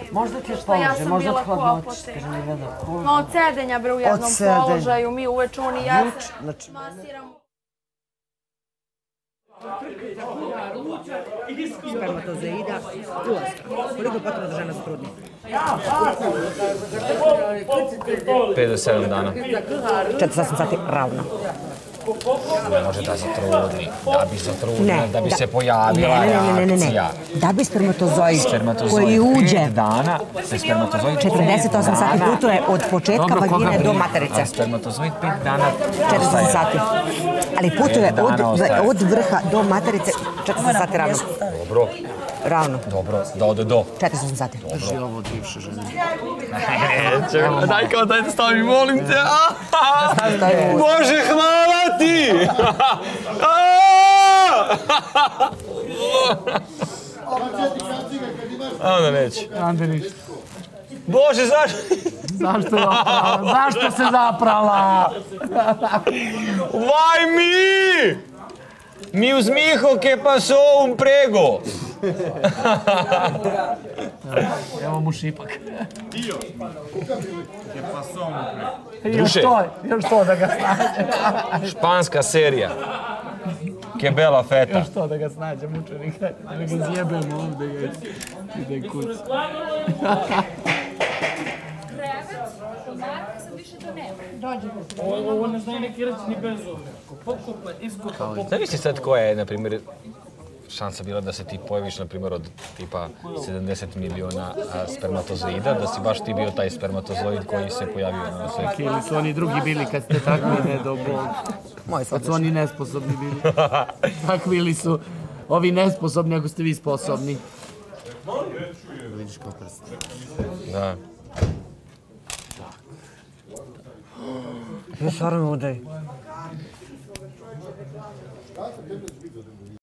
Možda ti je položaj, možda od hladnoći. Ma od sedenja bre u jednom položaju, mi uveče oni ja masiramo. Spermatozoida, ulaska. Koliko je potrebno da žena se trudni? 5 do 7 dana. 48 sati ravno. Ne može da se trudni, da bi se trudila, da bi se pojavila reakcija. Da bi spermatozoid koji uđe 5 dana, se spermatozoid 48 sati putuje od početka vagine do materice. A spermatozoid 5 dana 48 sati. Ali putuje od vrha do materice 40 sati ravno. Dobro. Ravno. Dobro, da ode do. 48 sati. Drži ovo od bivše žene. Daj kao da je stavi, molim te. Bože, hvala ti! Onda neće. Onda ništa. Bože, zašto? Zašto se zaprala? Vai mi! Mi uz Miho che passò un prego. Evo mu šipak. Druže. Još to da ga snađe. Španska serija. Che bella feta. Još to da ga snađe, mučenika. Da ga zjebemo ovdje i da je kuć. Ovo ne znaju neki reći ni bez ovdje. Pokupa, iskopa, Zavisi sad koja je, na primjer, šansa bila da se ti pojaviš, na primjer, od tipa 70 miliona spermatozoida, da si baš ti bio taj spermatozoid koji se pojavio na sliku. Ili su oni drugi bili kad ste takvi ne do Bog. Kad su oni nesposobni bili. Takvi ili su ovi nesposobni ako ste vi sposobni. Vidiš kao prst. Da. Ne, stvarno udaj.